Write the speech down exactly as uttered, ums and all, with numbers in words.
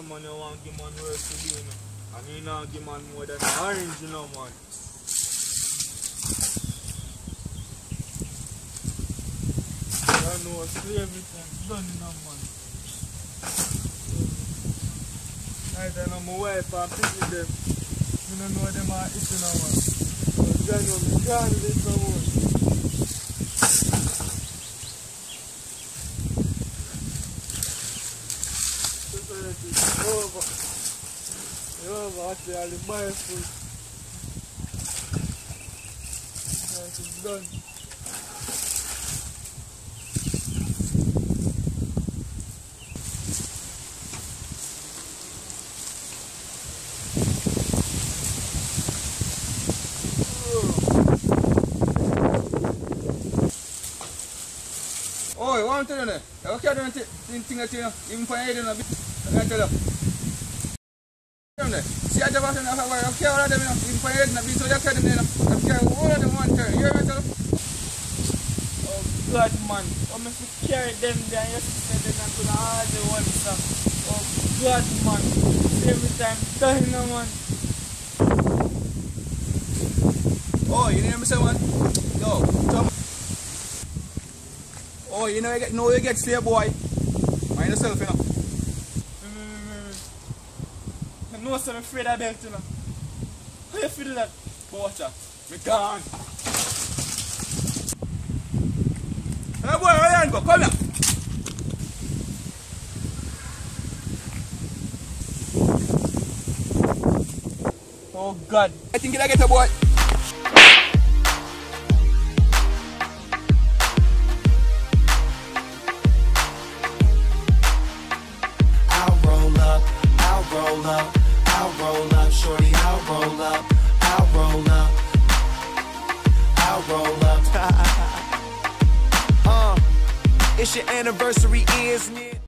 man, you want to give man work to do, you know. And you not give man more than an orange, you know, man. I know slavery time done, you know, man. Right then, I'm my wife and picking them. I don't know what them are eating, you know, man. But I know me can't live no more. Society is over. It's over, actually, I'll be mindful. It's done. Oh, you want to do that? You can't do anything that you know, even for your head in a bit. I tell you. See, I never said I don't care all of them, you know, even for your head in a bit, so you can't do them, you know. I care all of them one turn. You hear me tell you? Oh, God, man. I'm going to carry them there and you see them and put all the one stuff. Oh, God, man. Every time, done, you know, man. Oh, you hear me say, man? No, come. Oh, you know you get, know you get slave, boy. Mind yourself, you know. I know I'm afraid of belt, you know. How you feel that? But watch out. Me gone. Hey, boy, where you go? Come here. Oh, God. I think you'll get a boy. Roll up, I'll roll up, shorty, I'll roll up, I'll roll up, I'll roll up. uh, it's your anniversary, isn't it?